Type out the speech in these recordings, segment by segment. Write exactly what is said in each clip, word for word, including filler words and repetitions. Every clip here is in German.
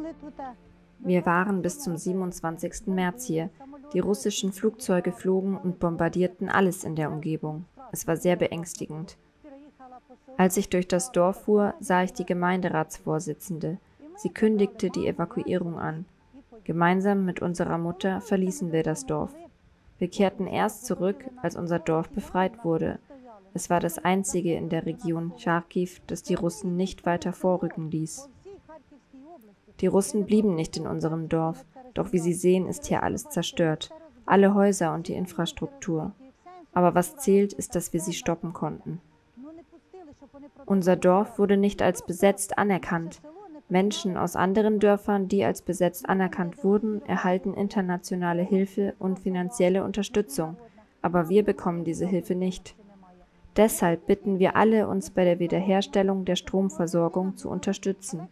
Wir waren bis zum siebenundzwanzigsten März hier. Die russischen Flugzeuge flogen und bombardierten alles in der Umgebung. Es war sehr beängstigend. Als ich durch das Dorf fuhr, sah ich die Gemeinderatsvorsitzende. Sie kündigte die Evakuierung an. Gemeinsam mit unserer Mutter verließen wir das Dorf. Wir kehrten erst zurück, als unser Dorf befreit wurde. Es war das einzige in der Region Charkiw, das die Russen nicht weiter vorrücken ließ. Die Russen blieben nicht in unserem Dorf, doch wie Sie sehen, ist hier alles zerstört. Alle Häuser und die Infrastruktur. Aber was zählt, ist, dass wir sie stoppen konnten. Unser Dorf wurde nicht als besetzt anerkannt. Menschen aus anderen Dörfern, die als besetzt anerkannt wurden, erhalten internationale Hilfe und finanzielle Unterstützung, aber wir bekommen diese Hilfe nicht. Deshalb bitten wir alle, uns bei der Wiederherstellung der Stromversorgung zu unterstützen.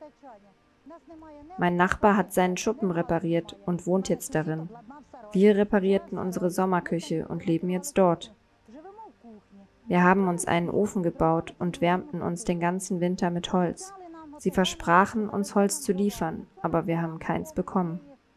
Mein Nachbar hat seinen Schuppen repariert und wohnt jetzt darin. Wir reparierten unsere Sommerküche und leben jetzt dort. Wir haben uns einen Ofen gebaut und wärmten uns den ganzen Winter mit Holz. Sie versprachen, uns Holz zu liefern, aber wir haben keins bekommen.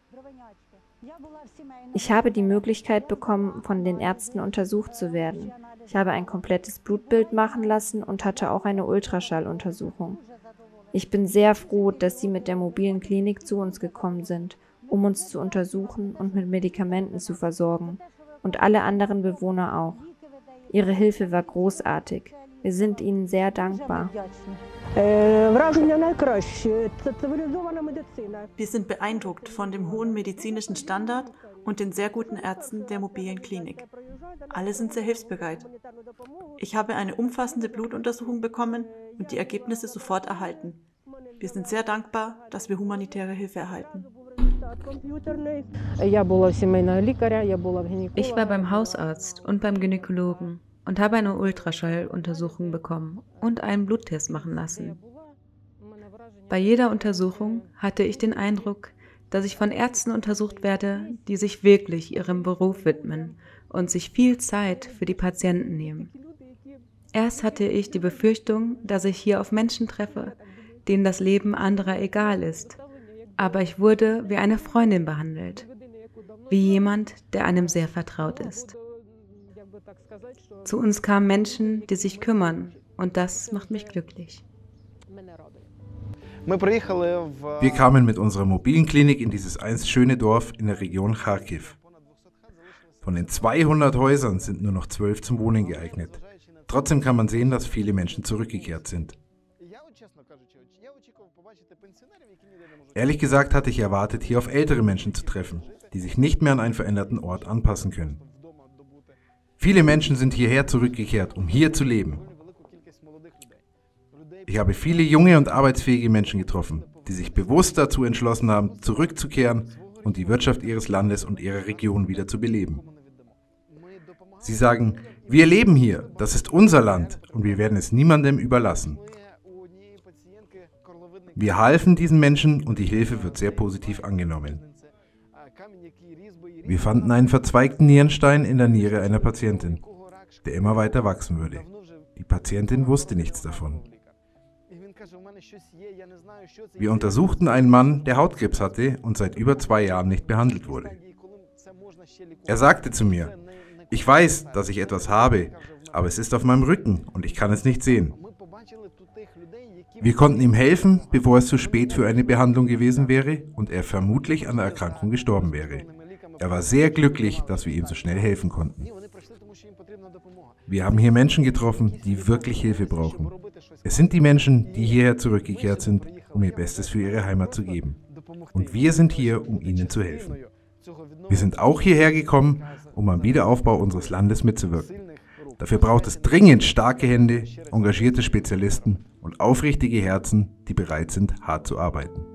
Ich habe die Möglichkeit bekommen, von den Ärzten untersucht zu werden. Ich habe ein komplettes Blutbild machen lassen und hatte auch eine Ultraschalluntersuchung. Ich bin sehr froh, dass Sie mit der mobilen Klinik zu uns gekommen sind, um uns zu untersuchen und mit Medikamenten zu versorgen. Und alle anderen Bewohner auch. Ihre Hilfe war großartig. Wir sind Ihnen sehr dankbar. Wir sind beeindruckt von dem hohen medizinischen Standard und den sehr guten Ärzten der mobilen Klinik. Alle sind sehr hilfsbereit. Ich habe eine umfassende Blutuntersuchung bekommen und die Ergebnisse sofort erhalten. Wir sind sehr dankbar, dass wir humanitäre Hilfe erhalten. Ich war beim Hausarzt und beim Gynäkologen und habe eine Ultraschalluntersuchung bekommen und einen Bluttest machen lassen. Bei jeder Untersuchung hatte ich den Eindruck, dass ich von Ärzten untersucht werde, die sich wirklich ihrem Beruf widmen und sich viel Zeit für die Patienten nehmen. Erst hatte ich die Befürchtung, dass ich hier auf Menschen treffe, denen das Leben anderer egal ist, aber ich wurde wie eine Freundin behandelt, wie jemand, der einem sehr vertraut ist. Zu uns kamen Menschen, die sich kümmern, und das macht mich glücklich. Wir kamen mit unserer mobilen Klinik in dieses einst schöne Dorf in der Region Charkiw. Von den zweihundert Häusern sind nur noch zwölf zum Wohnen geeignet. Trotzdem kann man sehen, dass viele Menschen zurückgekehrt sind. Ehrlich gesagt hatte ich erwartet, hier auf ältere Menschen zu treffen, die sich nicht mehr an einen veränderten Ort anpassen können. Viele Menschen sind hierher zurückgekehrt, um hier zu leben. Ich habe viele junge und arbeitsfähige Menschen getroffen, die sich bewusst dazu entschlossen haben, zurückzukehren und die Wirtschaft ihres Landes und ihrer Region wieder zu beleben. Sie sagen, wir leben hier, das ist unser Land und wir werden es niemandem überlassen. Wir halfen diesen Menschen und die Hilfe wird sehr positiv angenommen. Wir fanden einen verzweigten Nierenstein in der Niere einer Patientin, der immer weiter wachsen würde. Die Patientin wusste nichts davon. Wir untersuchten einen Mann, der Hautkrebs hatte und seit über zwei Jahren nicht behandelt wurde. Er sagte zu mir, ich weiß, dass ich etwas habe, aber es ist auf meinem Rücken und ich kann es nicht sehen. Wir konnten ihm helfen, bevor es zu spät für eine Behandlung gewesen wäre und er vermutlich an der Erkrankung gestorben wäre. Er war sehr glücklich, dass wir ihm so schnell helfen konnten. Wir haben hier Menschen getroffen, die wirklich Hilfe brauchen. Es sind die Menschen, die hierher zurückgekehrt sind, um ihr Bestes für ihre Heimat zu geben. Und wir sind hier, um ihnen zu helfen. Wir sind auch hierher gekommen, um am Wiederaufbau unseres Landes mitzuwirken. Dafür braucht es dringend starke Hände, engagierte Spezialisten und aufrichtige Herzen, die bereit sind, hart zu arbeiten.